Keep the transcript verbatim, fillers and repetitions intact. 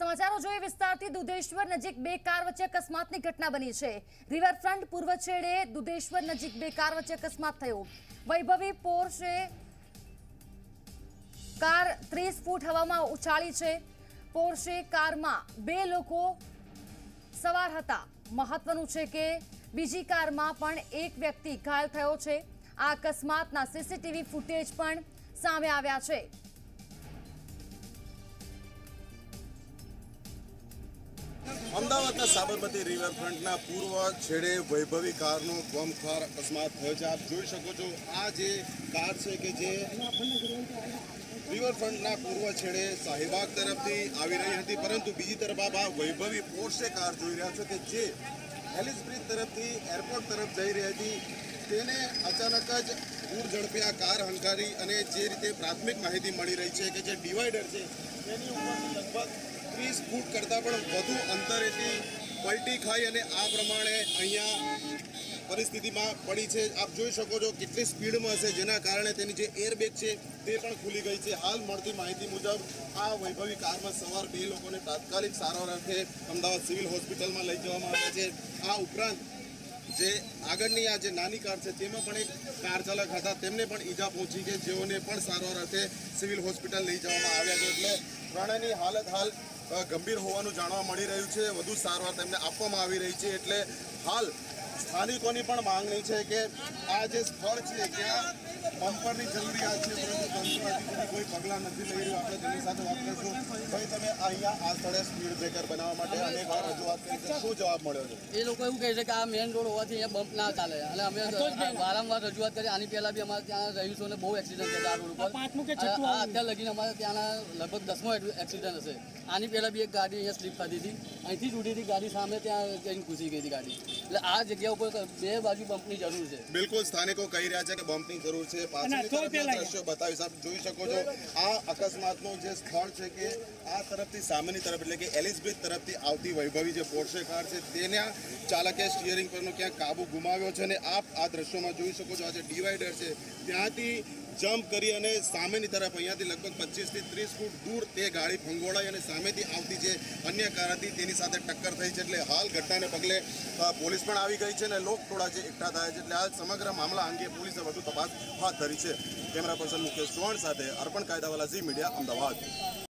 સમાચારો જોઈએ વિસ્તારથી દુધેશ્વર નજીક બે કાર વચ્ચે અકસ્માતની ઘટના બની છે। રિવરફ્રન્ટ પૂર્વ છેડે દુધેશ્વર નજીક બે કાર વચ્ચે અકસ્માત થયો। વૈભવી પોર્શે કાર ત્રીસ ફૂટ હવામાં ઉછાળી છે। પોર્શે કારમાં બે લોકો સવાર હતા। મહત્વનું છે કે બીજી કારમાં પણ એક વ્યક્તિ ઘાયલ થયો છે। આ અકસ્માતના સીસીટીવી ફૂટેજ પણ સામે આવ્યા છે। अमदावाद साबरमती रिवरफ्रंटना पूर्व छेड़े वैभवी कारनो गमखार अकस्मात थयो छे। आप जोई शको छो आ जे कार छे के जे रिवरफ्रंटना पूर्व छेड़े शाहीबाग तरफथी आवी रही हती, परंतु बीजी तरफ आप आ वैभवी पोर्शे कार जोई रह्या छो के जे एलिस ब्रिज तरफथी एरपोर्ट तरफ जई रही हती। तेने अचानक ज पूर झड़पे आ कार हंकारी अने जे रीते प्राथमिक माहिती मळी रही छे के जे डिवाइडर छे तेनी उपरथी लगभग तीस फूट करता पण वधु अंतरेथी पलटी खाई अने आ प्रमाणे अहींया परिस्थितिमां पड़ी छे। आप जोई शको छो केटली स्पीडमां हशे जेना कारणे तेनी जे एरबेग छे ते पण खुली गई छे। हाल मळती माहिती मुजब आ वैभवी काરમાં सवार બે લોકોને તાત્કાલિક સારવાર અર્થે અમદાવાદ સિવિલ હોસ્પિટલમાં લઈ જવામાં આવ્યા છે। આ ઉપરાંત જે આગળની આ જે નાની કાર છે તેમાં પણ એક કાર ચાલક હતા, તેમને પણ ઈજા પહોંચી છે, જેઓને પણ સારવાર અર્થે સિવિલ હોસ્પિટલ લઈ જવામાં આવ્યા છે। એટલે ત્રણેયની હાલત હાલ ગંભીર હોવાનું જાણવા મળી રહ્યું છે। વધુ સારવાર તેમને આપવામાં આવી રહી છે। એટલે હાલ સ્થાનિકોની પણ માંગણી છે કે આ જે સ્થળ છે ત્યાં બમ્પરની જરૂરિયાત છે, પરંતુ તંત્ર હજી સુધી કોઈ પગલાં નથી લઈ રહ્યું। આપણે તેની સાથે વાત કરીશું। ભાઈ, તમે અહીંયા આ સ્થળે સ્પીડ બ્રેકર બનાવવા માટે અનેક વાર રજૂઆત કરી છે, શું જવાબ મળ્યો છે? એ લોકો એવું કહે છે કે આ મેઇન રોડ હોવાથી અહીંયા બમ્પ ના ચાલે, અને અમે વારંવાર રજૂઆત કરી। આની પહેલાં બી અમારે ત્યાં રહીશોને બહુ એક્સિડન્ટ થયા આ રોડ ઉપર। આ અત્યાર લગીને અમારે ત્યાંના લગભગ દસમો એક્સિડન્ટ હશે। આની પહેલાં બી એક ગાડી અહીંયા સ્લીપ ખાધી હતી, અહીંથી જ ઉડી હતી ગાડી, સામે ત્યાં જઈને ઘૂસી ગઈ હતી ગાડી। એટલે આ જગ્યા ઉપર બે બાજુ બમ્પની જરૂર છે। બિલકુલ, સ્થાનિકો કહી રહ્યા છે કે બમ્પની જરૂર છે। પાછળની તરફના દ્રશ્યો બતાવીશ, આપ જોઈ શકો છો આ અકસ્માતનું જે સ્થળ છે કે આ તરફથી સામેની તરફ એટલે કે એલિસ બ્રિજ તરફથી આવતી વૈભવી જે પોર્શે કાર છે તેના ચાલકે સ્ટીયરિંગ પરનો ક્યાંક કાબુ ગુમાવ્યો છે। અને આપ આ દ્રશ્યોમાં જોઈ શકો છો આ જે ડિવાઈડર છે ત્યાંથી જમ્પ કરી અને સામેની તરફ અહીંયાથી લગભગ પચીસ થી ત્રીસ ફૂટ દૂર તે ગાડી ફંગોળાઈ અને સામેથી આવતી જે અન્ય કાર હતી તેની સાથે ટક્કર થઈ છે। એટલે હાલ ઘટનાને પગલે પોલીસ પણ આવી ગઈ છે અને લોકટોળા જે એકઠા થયા છે। એટલે હાલ સમગ્ર મામલા અંગે પોલીસે વધુ તપાસ હાથ ધરી છે। કેમેરા પર્સન મુકેશ ચૌહાણ સાથે અર્પણ કાયદાવાલા, ઝી મીડિયા, અમદાવાદ।